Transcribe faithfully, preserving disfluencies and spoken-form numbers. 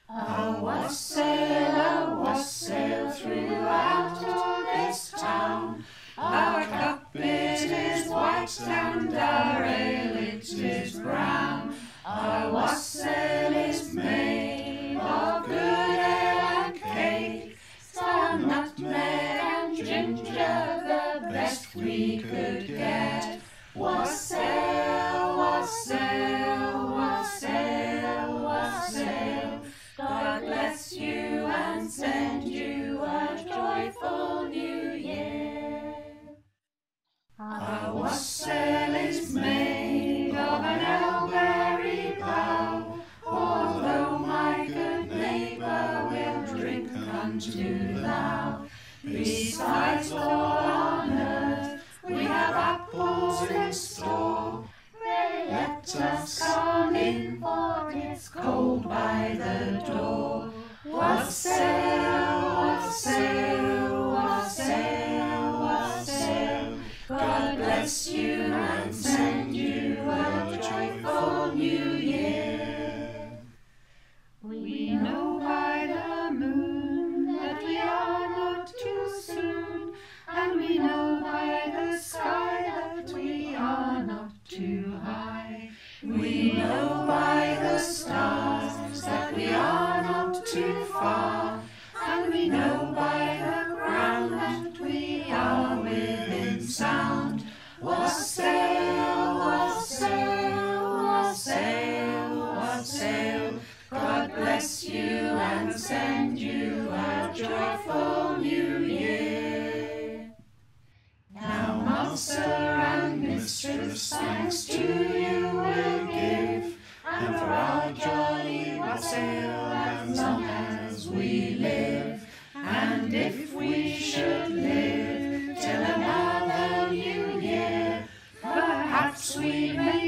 A wassail, a wassail throughout all this town. Our cup it is white and our ale it is brown. Our wassail is made of good ale and cake, some nutmeg and ginger, the best we could get. Wassail, wassail, wassail, wassail. God bless you and send you a joyful new year. Our wassail is made of an elberry bough, although my good neighbour will drink unto thou. Besides all on earth we have apples in store. Pray let us come in, for it's cold by the door. Wassail, wassail, wassail, wassail. God bless you and send you a joyful new year. We know by the moon that we are not too soon, and we know by the sky that we are not too high. We know by the stars that we are not too far, and we know by the ground that we are within sound. Wassail, wassail, wassail, wassail. God bless you and send you a joyful new year. Now master and mistress, thanks to you will give, and for our jolly wassail as long as we live. And if we should live till another new year, perhaps we may